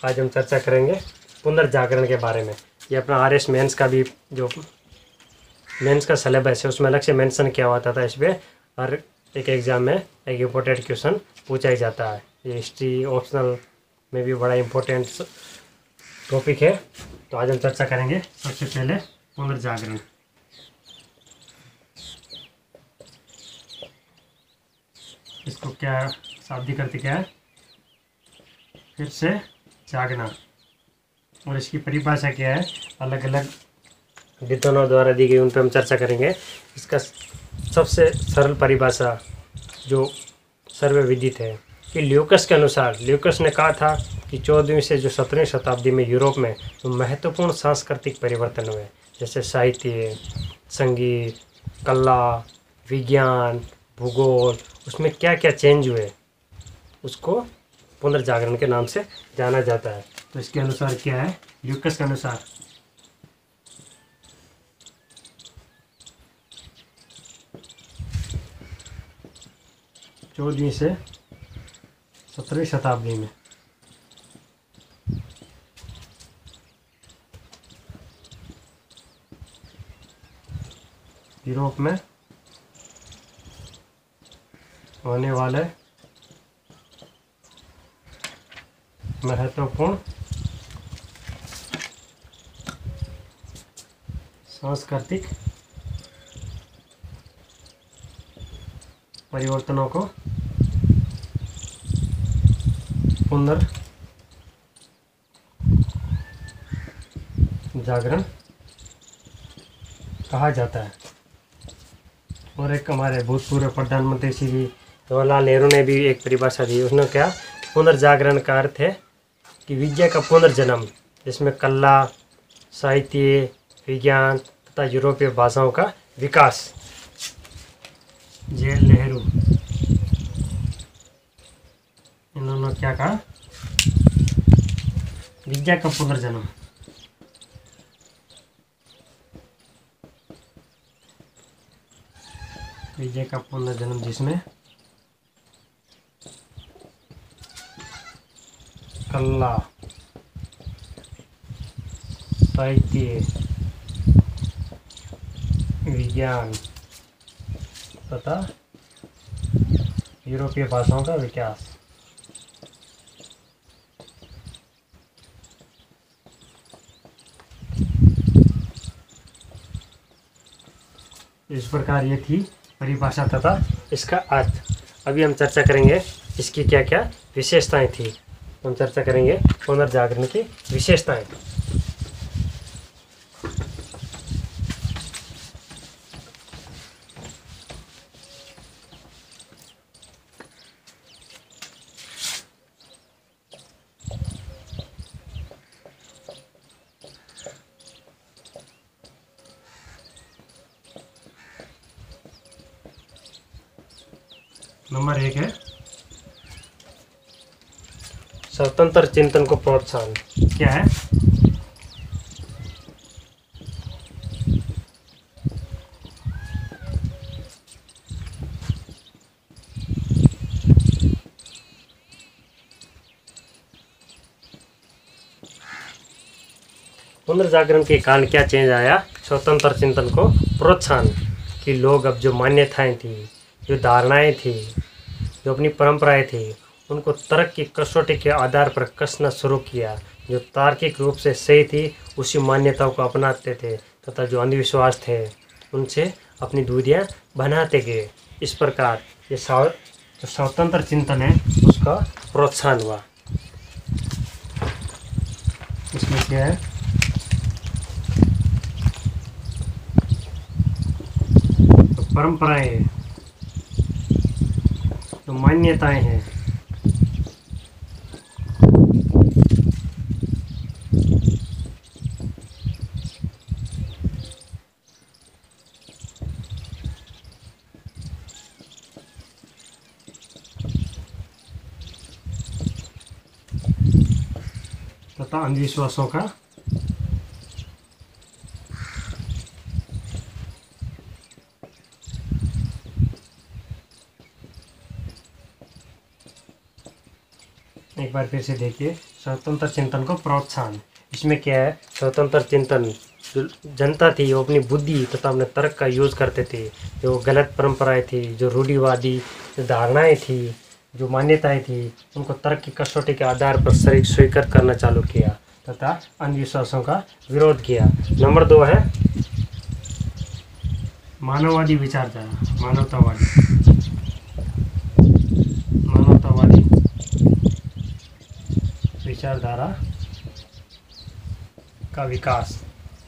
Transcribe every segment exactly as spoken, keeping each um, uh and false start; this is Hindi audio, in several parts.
आज हम चर्चा करेंगे पुनर्जागरण के बारे में। ये अपना आर एस मेंस का भी जो मेंस का सिलेबस है उसमें अलग से मेंशन किया हुआ था, इस पर हर एक एग्ज़ाम में एक इम्पोर्टेंट क्वेश्चन पूछा ही जाता है। ये हिस्ट्री ऑप्शनल में भी बड़ा इम्पोर्टेंट टॉपिक है। तो आज हम चर्चा करेंगे सबसे पहले पुनर्जागरण। इसको क्या शाब्दिक अर्थ क्या है? फिर से जागना। और इसकी परिभाषा क्या है? अलग अलग विद्वानों द्वारा दी गई, उन पर हम चर्चा करेंगे। इसका सबसे सरल परिभाषा जो सर्वविदित है कि ल्यूकस के अनुसार, ल्यूकस ने कहा था कि चौदहवीं से जो सत्रहवीं शताब्दी में यूरोप में तो महत्वपूर्ण सांस्कृतिक परिवर्तन हुए, जैसे साहित्य, संगीत, कला, विज्ञान, भूगोल, उसमें क्या क्या चेंज हुए, उसको पुनर्जागरण के नाम से जाना जाता है। तो इसके अनुसार क्या है? ल्यूकस के अनुसार चौदहवीं से सत्रहवीं शताब्दी में यूरोप में होने वाले महत्वपूर्ण सांस्कृतिक परिवर्तनों को पुनर्जागरण कहा जाता है। और एक हमारे भूतपूर्व प्रधानमंत्री श्री जवाहरलाल नेहरू ने भी एक परिभाषा दी। उसने क्या? पुनर्जागरण का अर्थ है कि विद्या का पुनर्जन्म, जिसमें कला, साहित्य, विज्ञान तथा यूरोपीय भाषाओं का विकास। जवाहरलाल नेहरू इन्होंने क्या कहा? विद्या का पुनर्जन्म। विद्या का पुनर्जन्म जिसमें कला, साहित्य, विज्ञान तथा यूरोपीय भाषाओं का विकास। इस प्रकार ये थी परिभाषा तथा इसका अर्थ। अभी हम चर्चा करेंगे इसकी क्या क्या विशेषताएं थी। हम चर्चा करेंगे पुनर्जागरण की विशेषताएं। नंबर एक है स्वतंत्र चिंतन को प्रोत्साहन। क्या है? पुनर्जागरण के कारण क्या चेंज आया? स्वतंत्र चिंतन को प्रोत्साहन। कि लोग अब जो मान्यताएं थी, जो धारणाएं थी, जो अपनी परंपराएं थी, उनको तर्क की कसौटी के आधार पर कसना शुरू किया। जो तार्किक रूप से सही थी उसी मान्यताओं को अपनाते थे तथा जो अंधविश्वास थे उनसे अपनी दूरियां बनाते गए। इस प्रकार ये जो स्वतंत्र चिंतन है उसका प्रोत्साहन हुआ। इसमें क्या है? तो परंपराएं हैं, तो मान्यताएं हैं, तथा अंधविश्वासों का एक बार फिर से देखिए, स्वतंत्र चिंतन को प्रोत्साहन। इसमें क्या है, स्वतंत्र चिंतन जो जनता थी वो अपनी बुद्धि तथा अपने तर्क का यूज़ करते थे। जो गलत परंपराएं थी, जो रूढ़िवादी जो धारणाएं थी, जो मान्यताएं थी, उनको तर्क की कसौटी के आधार पर शरीर स्वीकार करना चालू किया तथा अंधविश्वासों का विरोध किया। नंबर दो है मानववादी विचारधारा, मानवतावादी मानवतावादी विचारधारा का विकास।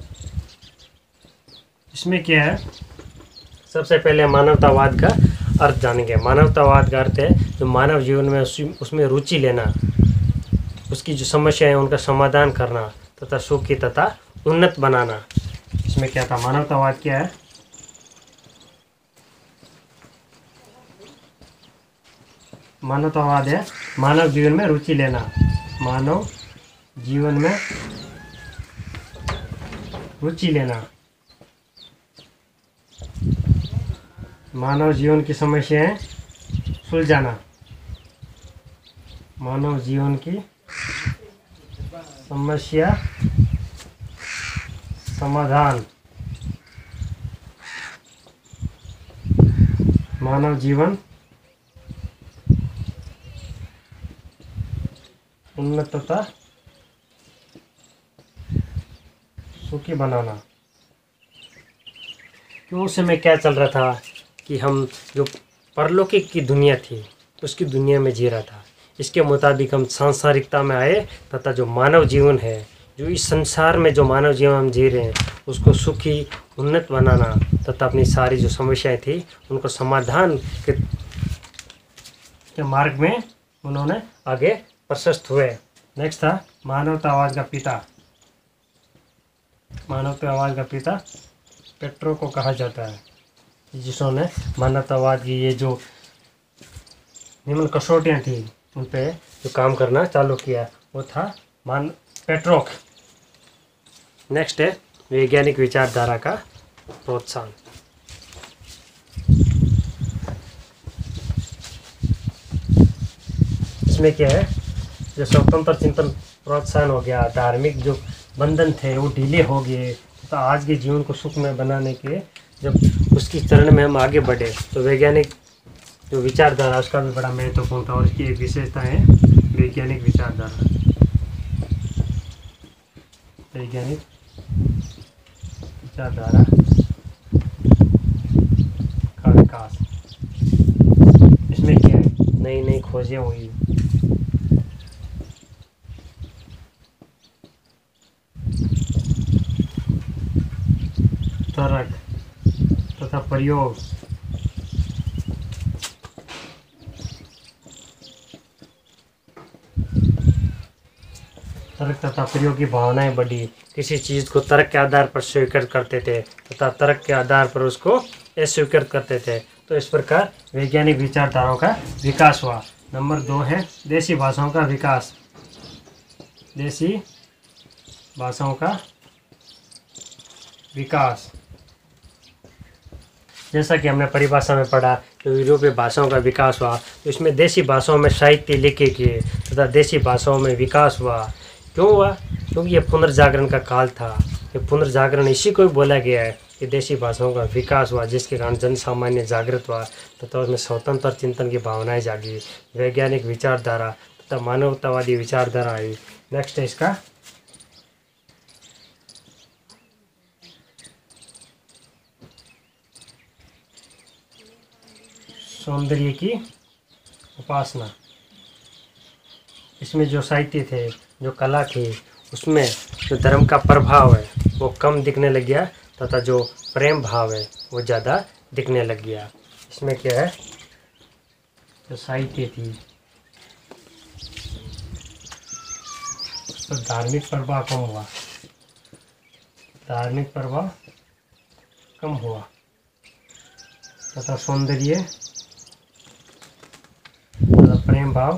इसमें क्या है, सबसे पहले मानवतावाद का अर्थ जानेंगे। मानवतावाद का अर्थ है जो मानव जीवन में उस, उसमें रुचि लेना, उसकी जो समस्या है उनका समाधान करना तथा सुखी तथा उन्नत बनाना। इसमें क्या था, मानवतावाद क्या है, मानवतावाद है मानव जीवन में रुचि लेना, मानव जीवन में रुचि लेना, मानव जीवन की समस्याएं सुलझाना, मानव जीवन की समस्या समाधान, मानव जीवन उन्नत तथा सुखी बनाना। क्यों उस समय क्या चल रहा था कि हम जो परलौकिक की दुनिया थी उसकी दुनिया में जी रहा था। इसके मुताबिक हम सांसारिकता में आए तथा जो मानव जीवन है, जो इस संसार में जो मानव जीवन हम जी रहे हैं उसको सुखी उन्नत बनाना तथा अपनी सारी जो समस्याएं थी उनको समाधान के, के मार्ग में उन्होंने आगे प्रशस्त हुए। नेक्स्ट था मानवतावाद का पिता। मानवतावाद का पिता पेट्रो को कहा जाता है, जिन्होंने मानवतावाद की ये जो निम्न कसौटियाँ थी उन पे जो काम करना चालू किया वो था मान पेट्रोक। नेक्स्ट है वैज्ञानिक विचारधारा का प्रोत्साहन। इसमें क्या है, जो स्वतंत्र चिंतन प्रोत्साहन हो गया, धार्मिक जो बंधन थे वो ढीले हो गए, तो आज के जीवन को सुखमय बनाने के जब उसकी चरण में हम आगे बढ़े तो वैज्ञानिक जो विचारधारा उसका भी बड़ा महत्वपूर्ण था। और इसकी एक विशेषता है वैज्ञानिक विचारधारा, वैज्ञानिक विचारधारा का विकास। इसमें क्या है, नई नई खोजें हुई, तर्क तथा प्रयोग, तर्क तथा प्रयोग की भावनाएं बढ़ी। किसी चीज़ को तर्क के आधार पर स्वीकार करते थे तथा तर्क के आधार पर उसको अस्वीकार करते थे। तो इस प्रकार वैज्ञानिक विचारधाराओं का विकास हुआ। नंबर दो है देसी भाषाओं का विकास। देसी भाषाओं का विकास, जैसा कि हमने परिभाषा में पढ़ा तो यूरोपीय भाषाओं का विकास हुआ, तो इसमें देसी भाषाओं में साहित्य लिखे गए तथा देसी भाषाओं में विकास हुआ। क्यों हुआ? क्योंकि ये पुनर्जागरण का काल था। ये पुनर्जागरण इसी को ही बोला गया है कि देसी भाषाओं का विकास हुआ, जिसके कारण जन सामान्य जागृत हुआ तथा उसमें स्वतंत्र चिंतन की भावनाएं जागी, वैज्ञानिक विचारधारा तथा मानवतावादी विचारधारा आई। नेक्स्ट है इसका सौंदर्य की उपासना। इसमें जो साहित्य थे, जो कला थी, उसमें जो धर्म का प्रभाव है वो कम दिखने लग गया तथा जो प्रेम भाव है वो ज़्यादा दिखने लग गया। इसमें क्या है, जो साहित्य थी उस पर धार्मिक प्रभाव कम हुआ, धार्मिक प्रभाव कम हुआ तथा सौंदर्य प्रेम भाव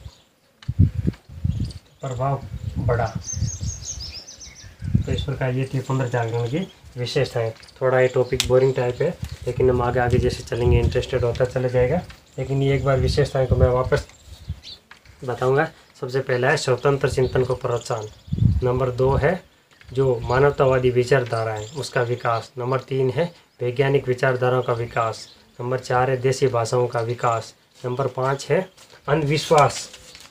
प्रभाव बढ़ा। तो इस प्रकार ये थी पुनर्जागरण की विशेषताएं। थोड़ा ये टॉपिक बोरिंग टाइप है, लेकिन हम आगे आगे जैसे चलेंगे इंटरेस्टेड होता चला जाएगा। लेकिन ये एक बार विशेषताएं को मैं वापस बताऊंगा। सबसे पहला है स्वतंत्र चिंतन को प्रोत्साहन, नंबर दो है जो मानवतावादी विचारधारा है उसका विकास, नंबर तीन है वैज्ञानिक विचारधाराओं का विकास, नंबर चार है देसी भाषाओं का विकास, नंबर पाँच है अंधविश्वास।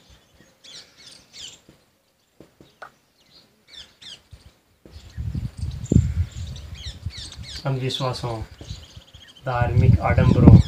अंधविश्वासों, धार्मिक आडंबरों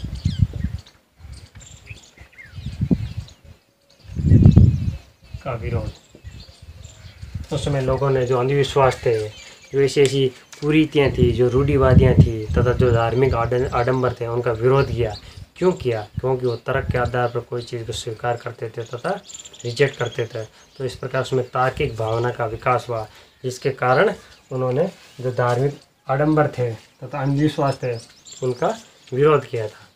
का विरोध। उस समय लोगों ने जो अंधविश्वास थे, जो ऐसी ऐसी कुरीतियाँ थी, जो रूढ़िवादियाँ थी तथा जो धार्मिक आडंबर थे उनका विरोध किया। क्यों किया? क्योंकि वो तर्क के आधार पर कोई चीज़ को स्वीकार करते थे तथा रिजेक्ट करते थे। तो इस प्रकार उसमें तार्किक भावना का विकास हुआ, जिसके कारण उन्होंने जो धार्मिक आडंबर थे तथा अंधविश्वास थे उनका विरोध किया था।